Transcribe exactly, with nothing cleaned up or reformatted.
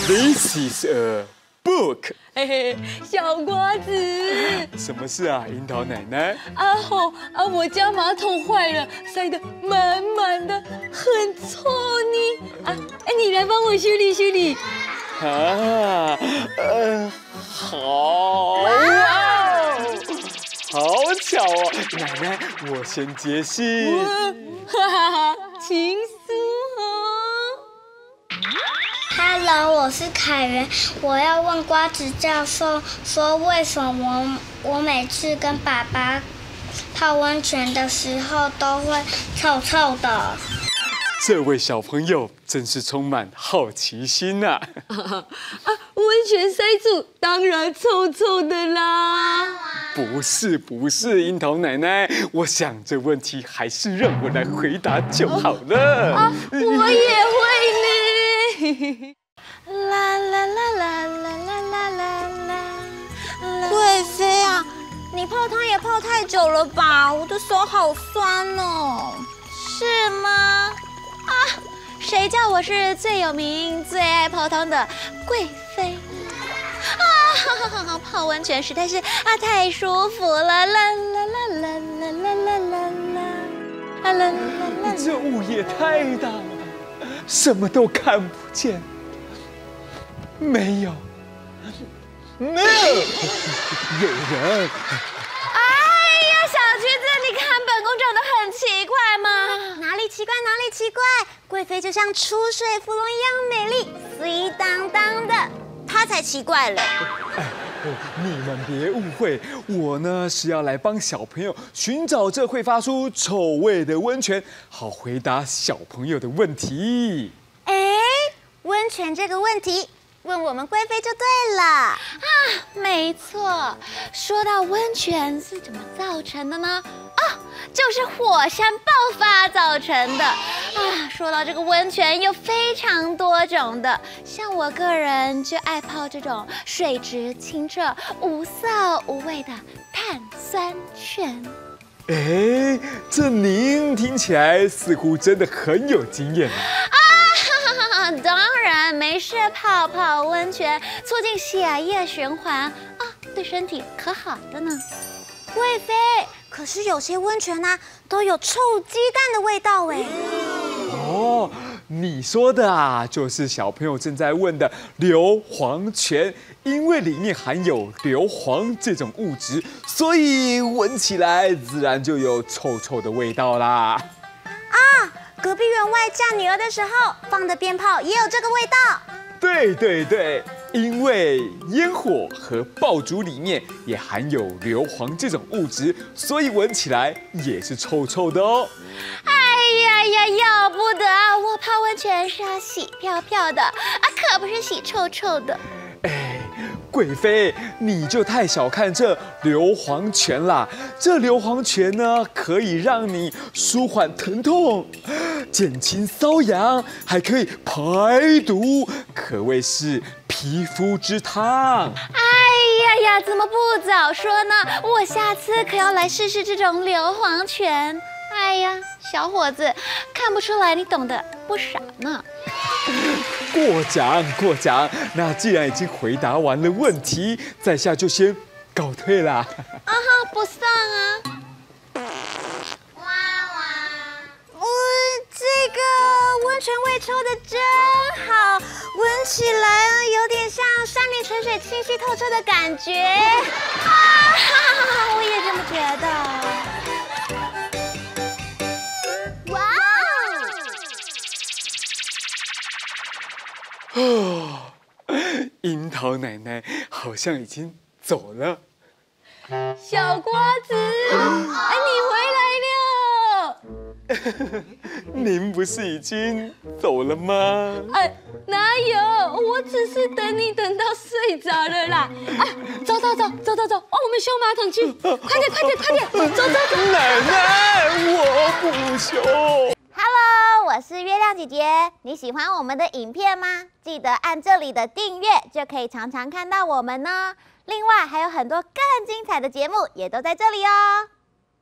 This is a book。 嘿嘿，小瓜子。 什么事啊，樱桃奶奶？ 啊吼啊！我家马桶坏了，塞得满满的，很臭呢。啊，哎，你来帮我修理修理。 啊，呃，好哇，好巧哦，奶奶，我先接信。 哈哈哈，情书哦。 Hello， 我是凯源，我要问瓜子教授说，为什么我每次跟爸爸泡温泉的时候都会臭臭的？ 这位小朋友真是充满好奇心呐！ 啊，温泉塞住，当然臭臭的啦。 不是不是，樱桃奶奶，我想这问题还是让我来回答就好了。 啊，我也会呢。 啦啦啦啦啦啦啦啦啦！贵妃啊，你泡汤也泡太久了吧？我的手好酸哦。是吗？啊，谁叫我是最有名、最爱泡汤的贵妃？啊，哈哈哈！泡温泉实在是啊太舒服了，啦啦啦啦啦啦啦啦啦，啦啦啦！ 这雾也太大了吧，什么都看不见。没有，没有，有人。 哎呀，小橘子，你看本宫长得很奇怪吗？哪里奇怪，哪里奇怪？贵妃就像出水芙蓉一样美丽，水当当的，她才奇怪了。 哎，你们别误会，我呢是要来帮小朋友寻找这会发出臭味的温泉，好回答小朋友的问题。 哎，温泉这个问题。问我们贵妃就对了啊，没错。说到温泉是怎么造成的呢？啊，就是火山爆发造成的啊。说到这个温泉，有非常多种的，像我个人就爱泡这种水质清澈、无色无味的碳酸泉。 哎，这您听起来似乎真的很有经验啊。 当然，没事泡泡温泉，促进血液循环啊，对身体可好的呢。贵妃，可是有些温泉啊，都有臭鸡蛋的味道哎。 哦，你说的啊，就是小朋友正在问的硫磺泉，因为里面含有硫磺这种物质，所以闻起来自然就有臭臭的味道啦。 啊！隔壁员外嫁女儿的时候放的鞭炮也有这个味道。 对对对，因为烟火和爆竹里面也含有硫磺这种物质，所以闻起来也是臭臭的哦。 哎呀呀，要不得啊！我泡温泉是要洗漂漂的啊，可不是洗臭臭的。 哎，贵妃，你就太小看这硫磺泉啦！这硫磺泉呢，可以让你舒缓疼痛，减轻瘙痒，还可以排毒，可谓是皮肤之汤。 哎呀呀，怎么不早说呢？我下次可要来试试这种硫磺泉。哎呀，小伙子，看不出来你懂得不少呢。 过奖过奖，那既然已经回答完了问题，在下就先告退啦。 啊哈，不送啊！哇哇！嗯，这个温泉味抽的真好，闻起来有点像山林泉水清晰透彻的感觉。啊，我也这么觉得。 哦，樱桃奶奶好像已经走了。 小瓜子，哎，你回来了。 您不是已经走了吗？ 哎，哪有？我只是等你等到睡着了啦。啊，走走走走走走，哦，我们修马桶去，快点快点快点，走走走。 奶奶，我不修。 Hello， 我是月亮姐姐，你喜欢我们的影片吗？记得按这里的订阅，就可以常常看到我们呢。另外还有很多更精彩的节目也都在这里哦。